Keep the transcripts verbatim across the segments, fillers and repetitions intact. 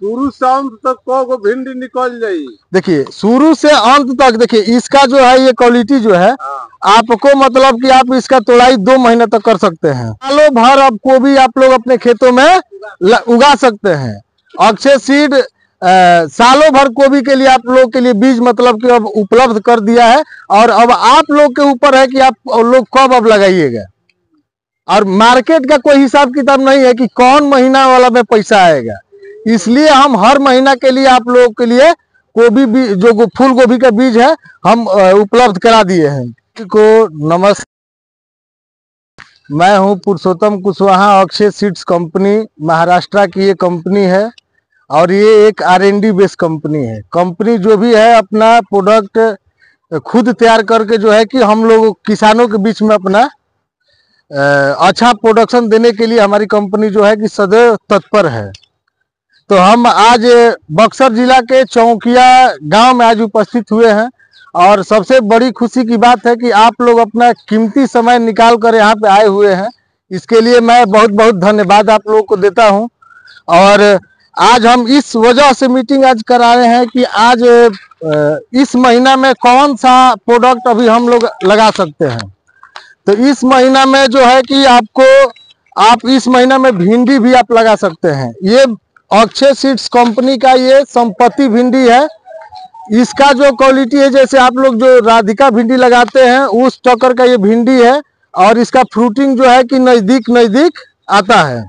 शुरू से अंत तक को भिंडी निकल जाई। देखिए शुरू से अंत तक देखिए इसका जो है ये क्वालिटी जो है आपको मतलब कि आप इसका तोड़ाई दो महीने तक कर सकते हैं। सालों भर अब गोभी आप लोग अपने खेतों में उगा सकते हैं। अक्षय सीड सालों भर गोभी के लिए आप लोग के लिए बीज मतलब कि अब उपलब्ध कर दिया है और अब आप लोग के ऊपर है कि आप लोग कब अब लगाइएगा। और मार्केट का कोई हिसाब किताब नहीं है कि कौन महीना वाला में पैसा आएगा, इसलिए हम हर महीना के लिए आप लोगों के लिए गोभी बीज जो फूल गोभी का बीज है हम उपलब्ध करा दिए हैं। को नमस्कार, मैं हूं पुरुषोत्तम कुशवाहा। अक्षय सीड्स कंपनी महाराष्ट्र की ये कंपनी है और ये एक R N D based company है। कंपनी जो भी है अपना प्रोडक्ट खुद तैयार करके जो है कि हम लोग किसानों के बीच में अपना अच्छा प्रोडक्शन देने के लिए हमारी कंपनी जो है कि सदैव तत्पर है। तो हम आज बक्सर जिला के चौकिया गांव में आज उपस्थित हुए हैं और सबसे बड़ी खुशी की बात है कि आप लोग अपना कीमती समय निकाल कर यहाँ पे आए हुए हैं। इसके लिए मैं बहुत बहुत धन्यवाद आप लोगों को देता हूँ। और आज हम इस वजह से मीटिंग आज करा रहे हैं कि आज इस महीना में कौन सा प्रोडक्ट अभी हम लोग लगा सकते हैं। तो इस महीना में जो है कि आपको आप इस महीना में भिंडी भी आप लगा सकते हैं। ये अक्षय सीड्स कंपनी का ये संपत्ति भिंडी है। इसका जो क्वालिटी है जैसे आप लोग जो राधिका भिंडी लगाते हैं उस टक्कर का ये भिंडी है और इसका फ्रूटिंग जो है कि नजदीक नजदीक आता है।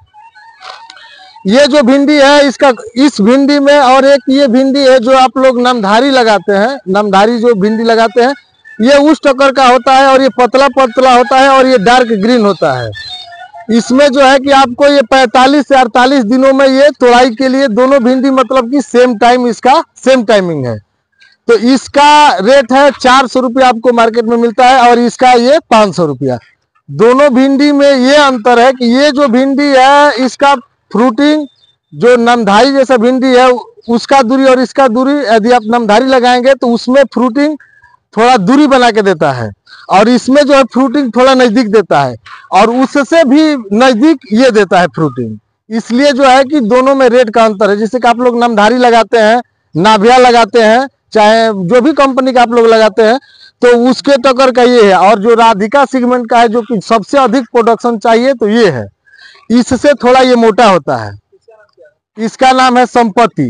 ये जो भिंडी है इसका इस भिंडी में और एक ये भिंडी है जो आप लोग नामधारी लगाते हैं, नामधारी जो भिंडी लगाते हैं ये उस टक्कर का होता है और ये पतला पतला होता है और ये डार्क ग्रीन होता है। इसमें जो है कि आपको ये पैंतालीस से अड़तालीस दिनों में ये तोड़ाई के लिए दोनों भिंडी मतलब कि सेम टाइम इसका सेम टाइमिंग है। तो इसका रेट है चार सौ रुपया आपको मार्केट में मिलता है और इसका ये पाँच सौ रुपया। दोनों भिंडी में ये अंतर है कि ये जो भिंडी है इसका फ्रूटिंग जो नामधारी जैसा भिंडी है उसका दूरी और इसका दूरी यदि आप नामधारी लगाएंगे तो उसमें फ्रूटिंग थोड़ा दूरी बना के देता है और इसमें जो है फ्रूटिंग थोड़ा नजदीक देता है और उससे भी नजदीक ये देता है फ्रूटिंग। इसलिए जो है कि दोनों में रेट का अंतर है। जैसे कि आप लोग नामधारी लगाते हैं, नाभिया लगाते हैं, चाहे जो भी कंपनी का आप लोग लगाते हैं तो उसके टक्कर का ये है। और जो राधिका सेगमेंट का है जो कि सबसे अधिक प्रोडक्शन चाहिए तो ये है, इससे थोड़ा ये मोटा होता है। इसका नाम है संपत्ति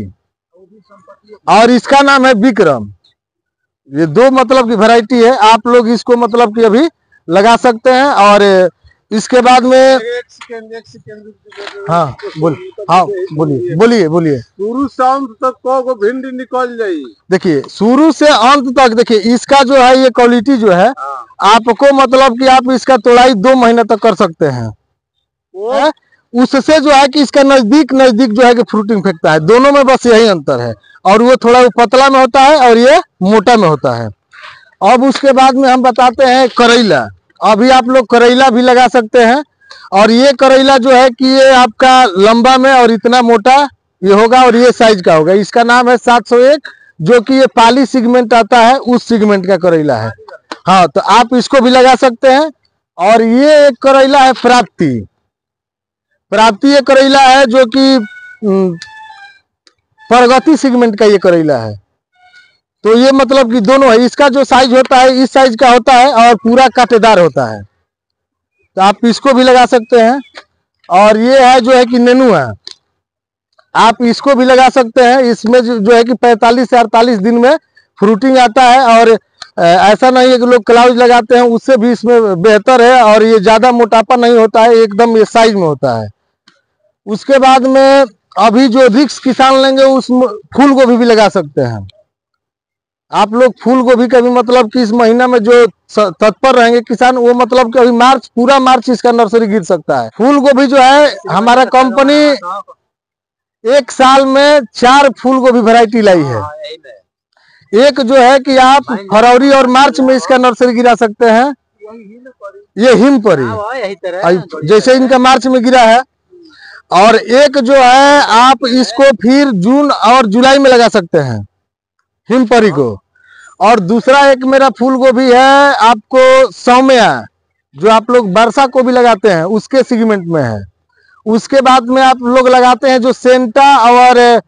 और इसका नाम है विक्रम। ये दो मतलब की वैरायटी है। आप लोग इसको मतलब कि अभी लगा सकते हैं और इसके बाद में एक सेकंड एक सेकंड हाँ बोल हाँ बोलिए बोलिए बोलिए शुरू से अंत तक को भिंडी निकल जाई। देखिए शुरू से अंत तक देखिए इसका जो है ये क्वालिटी जो है आपको मतलब कि आप इसका तोड़ाई दो महीने तक कर सकते हैं। वो उससे जो है कि इसका नजदीक नजदीक जो है कि फ्रूटिंग फेंकता है। दोनों में बस यही अंतर है और वो थोड़ा पतला में होता है और ये मोटा में होता है। अब उसके बाद में हम बताते हैं करेला। अभी आप लोग करेला भी लगा सकते हैं और ये करेला जो है कि ये आपका लंबा में और इतना मोटा ये होगा और ये साइज का होगा। इसका नाम है सात सौ एक जो कि ये पाली सेगमेंट आता है उस सेगमेंट का करेला है। हाँ तो आप इसको भी लगा सकते हैं। और ये एक करेला है प्राप्ति। प्राप्ति ये करेला है जो कि प्रगति सेगमेंट का ये करेला है। तो ये मतलब कि दोनों है। इसका जो साइज होता है इस साइज का होता है और पूरा कांटेदार होता है। तो आप इसको भी लगा सकते हैं। और ये है जो है कि नेनुआ, आप इसको भी लगा सकते हैं। इसमें जो है कि पैंतालीस से अड़तालीस दिन में फ्रूटिंग आता है और ऐसा नहीं है कि लोग क्लाउज लगाते हैं, उससे भी इसमें बेहतर है और ये ज्यादा मोटापा नहीं होता है, एकदम ये साइज में होता है। उसके बाद में अभी जो रिक्स किसान लेंगे उस फूल गोभी भी लगा सकते हैं। आप लोग फूल गोभी का भी मतलब कि इस महीना में जो तत्पर रहेंगे किसान वो मतलब कि अभी मार्च पूरा मार्च इसका नर्सरी गिर सकता है। फूल गोभी जो है हमारा कंपनी एक साल में चार फूल गोभी वैरायटी लाई है। एक जो है कि आप फरवरी और मार्च में इसका नर्सरी गिरा सकते हैं, ये हिमपरी जैसे इनका मार्च में गिरा है। और एक जो है आप इसको फिर जून और जुलाई में लगा सकते हैं हिमपरी को। और दूसरा एक मेरा फूल गोभी है आपको सौम्या जो आप लोग वर्षा को भी लगाते हैं उसके सेगमेंट में है। उसके बाद में आप लोग लगाते हैं जो सेंटा और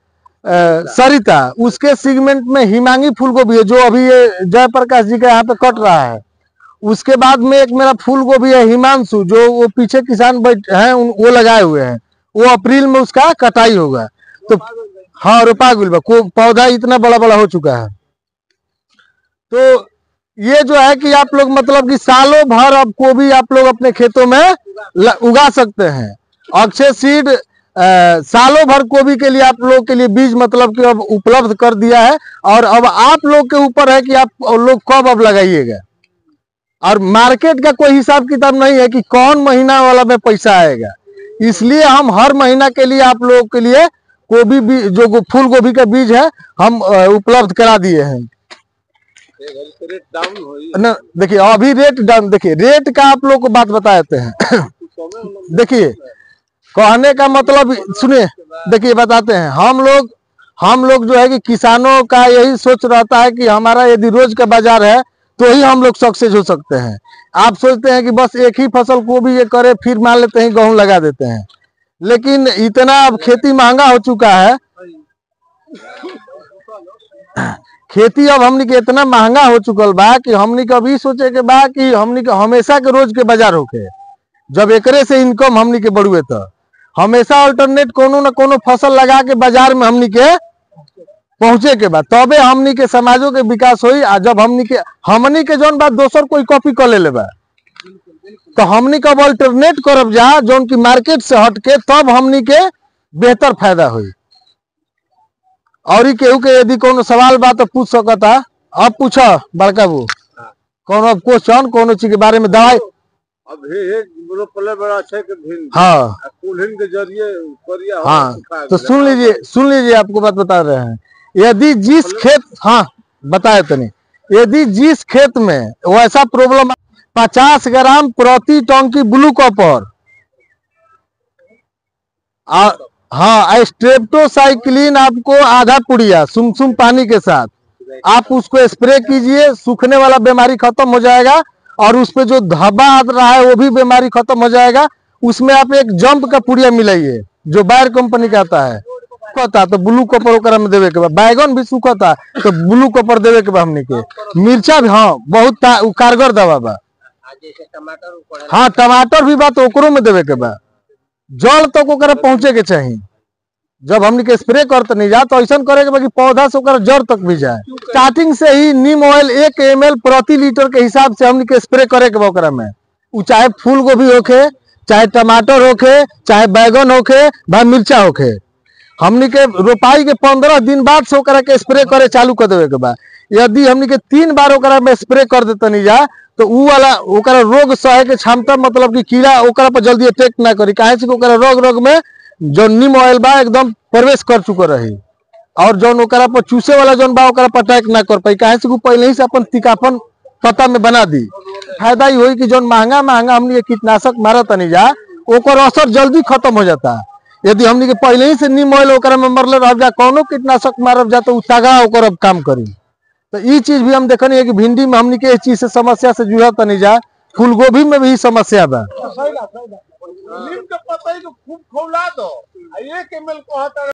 सरिता, उसके सेगमेंट में हिमांगी फूल गोभी है जो अभी ये जयप्रकाश जी का यहाँ पे कट रहा है। उसके बाद में एक मेरा फूल गोभी है हिमांशु, जो वो पीछे किसान बैठ हैं वो लगाए हुए हैं, वो अप्रैल में उसका कटाई होगा। तो हाँ रोपा गुलबा को पौधा इतना बड़ा बड़ा हो चुका है। तो ये जो है कि आप लोग मतलब कि सालों भर अब गोभी आप लोग अपने खेतों में उगा सकते हैं। अक्षय सीड सालों भर गोभी के लिए आप लोग के लिए बीज मतलब कि अब उपलब्ध कर दिया है, और अब आप लोग के ऊपर है कि आप लोग कब अब लगाइएगा। और मार्केट का कोई हिसाब किताब नहीं है कि कौन महीना वाला में पैसा आएगा, इसलिए हम हर महीना के लिए आप लोगों के लिए गोभी बीज जो फूल गोभी का बीज है हम उपलब्ध करा दिए हैं। रेट डाउन हुई न देखिए अभी रेट डाउन, देखिए रेट का आप लोग को बात बताते हैं। देखिए कहने का मतलब सुनिए, देखिए बताते हैं हम लोग हम लोग जो है कि किसानों का यही सोच रहता है कि हमारा यदि रोज का बाजार है तो ही हम लोग सक्सेस हो सकते हैं। आप सोचते हैं कि बस एक ही फसल को भी ये करे, फिर मान लेते हैं गेहूं लगा देते हैं, लेकिन इतना अब खेती महंगा हो चुका है, खेती अब हमनी के इतना महंगा हो चुकल बा कि हमनी के अभी सोचे के बा कि हमनी के हमेशा के रोज के बाजार होके, जब एकरे से इनकम हमनी के बढ़ुए तो हमेशा अल्टरनेट कोनो न कोनो फसल लगा के बाजार में हमनी के पहुंचे के बाद तबे हमनी के समाजों के विकास होई। आ जब हमनी के हमनी के जौन बात दोसर कोई कॉपी कर ले बा तो हमनी कब अल्टरनेट करब जा जौन की मार्केट से हट के, तब हमनी के बेहतर फायदा हुई। और केहू के यदि कोनो सवाल बा तो पूछ सकता, अब पूछो बड़का बू कोनो क्वेश्चन कोनो चीज के बारे में। दवाई अभी रोपले बड़ा अच्छा के भिंडी, हाँ कुल्हिन के जरिए करिया हाँ तो सुन लीजिए सुन लीजिए आपको बात बता रहे हैं। यदि जिस खेत हाँ बताए तनी यदि जिस खेत में वैसा प्रॉब्लम पचास ग्राम प्रति टन की ब्लू कॉपर हाँ स्ट्रेप्टोसाइक्लिन आपको आधा पुड़िया सुमसुम पानी के साथ आप उसको स्प्रे कीजिए, सूखने वाला बीमारी खत्म हो जाएगा, और उस पे जो धब्बा आ रहा है वो भी बीमारी खत्म हो जाएगा। उसमें आप एक जंप का पुड़िया मिलाइए जो बायर कंपनी का आता है, सूखता तो ब्लू कॉपर ओकरा में देवे के बाद, बैगन भी सूखता तो ब्लू कॉपर देवे के बाद हमने के, मिर्चा भी हाँ बहुत कारगर दवा बा। हाँ टमाटर भी बात ओकरो में देवे के बाद, जल तक ओकरा पहुंचे के चाहिए। जब हमने के स्प्रे करते नहीं जा तो ऐसा करे के कि पौधा से ओकरा जड़ तक भी जाए। स्टार्टिंग से ही नीम ऑयल एक एम एल प्रति लीटर के हिसाब से हमने के स्प्रे करे के ओकरा में, उ चाहे फूल गोभी होखे, चाहे टमाटर होखे, चाहे बैगन होखे, भाई मिर्चा होखे, हमनी के रोपाई के पंद्रह दिन बाद से ओकरा के स्प्रे करे चालू कर देवे के बाद। यदि हमनी के तीन बार ओकरा में स्प्रे कर देते नहीं जा तो उ वाला ओकरा रोग सहे के क्षमता मतलब कि कीड़ा ओकरा पर जल्दी अटैक ना करी, काहे से ओकरा रोग रोग में जो नीम ऑयल बा एकदम प्रवेश कर चुका रही, और जौन ओकरा पर चूसे वाला जौन बा ओकरा पर अटैक ना कर पाई, काहे से पहले ही से अपन तीखापन पता में बना दी। फायदा ही होई कि जौन महंगा महंगा हमनी कीटनाशक मारत नहीं जा ओकर असर जल्दी खत्म हो जाता। यदि हमनी के पहले ही से नीम ऑयल ओकरा में मरले रह जा, कोनो कीटनाशक मारब जा तो तगड़ा ओकर अब काम करी। तो ये चीज भी हम देखनी है कि भिंडी में हमनी के इस चीज से समस्या से जूझत नहीं जा, फूल गोभी में भी समस्या बा। नीम के पत्ता खूब खौला दो, एक एम एल कहता